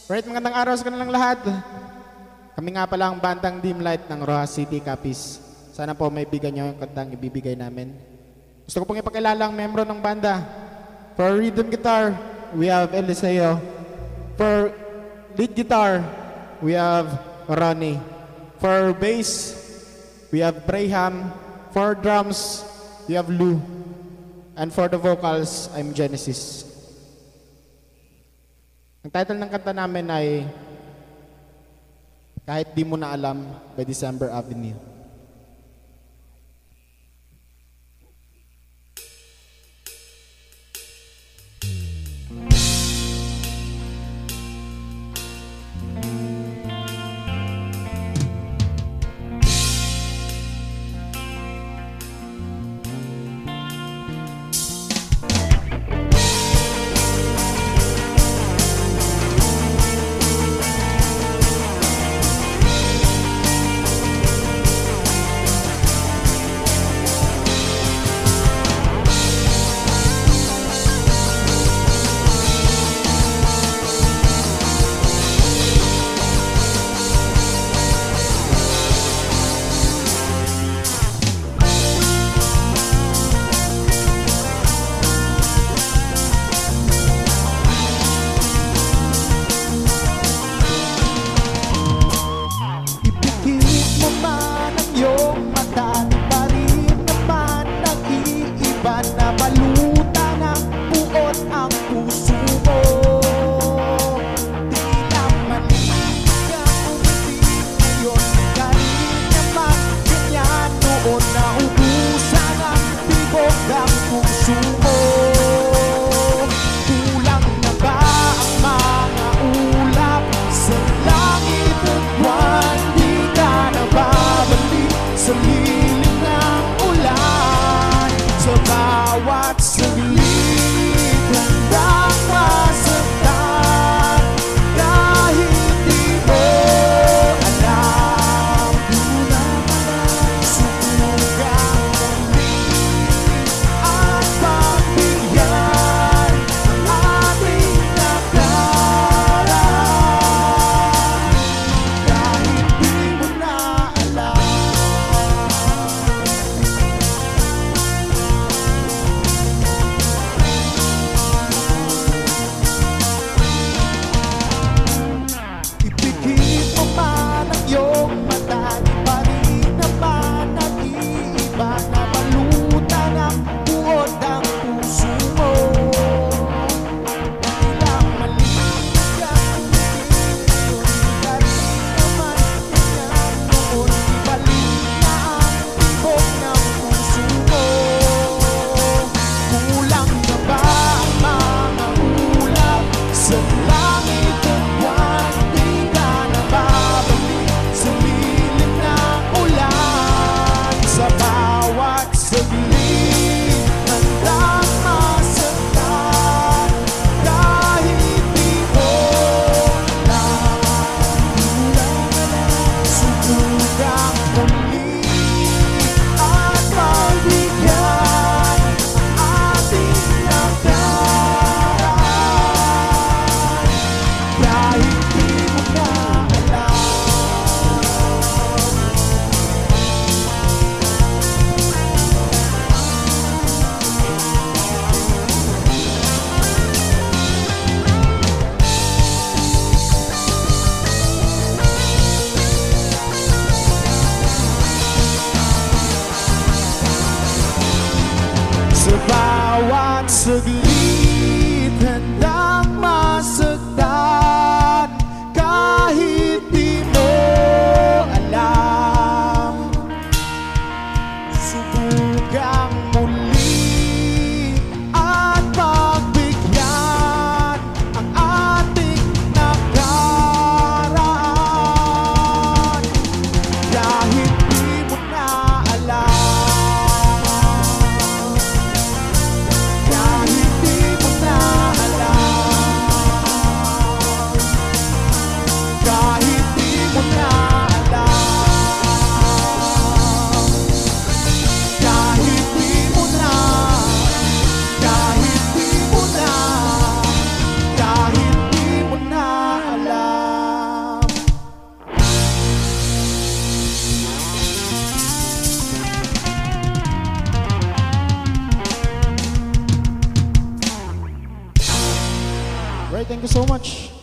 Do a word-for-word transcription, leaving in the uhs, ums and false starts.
Right, magandang araw sa kanilang lahat. Kami nga pala ang bandang Dimlite ng Rojas City, Capiz. Sana po may bigyan nyo yung kantang ibibigay namin. Gusto ko pong ipakilala ang membro ng banda. For rhythm guitar, we have Eliseo. For lead guitar, we have Ronnie. For bass, we have Braham. For drums, we have Lou. And for the vocals, I'm Genesis. Ang title ng kanta namin ay Kahit Di Mo Na Alam by December Avenue. thank you so much.